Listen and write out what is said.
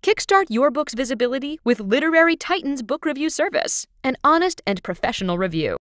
Kickstart your book's visibility with Literary Titan's book review service, an honest and professional review.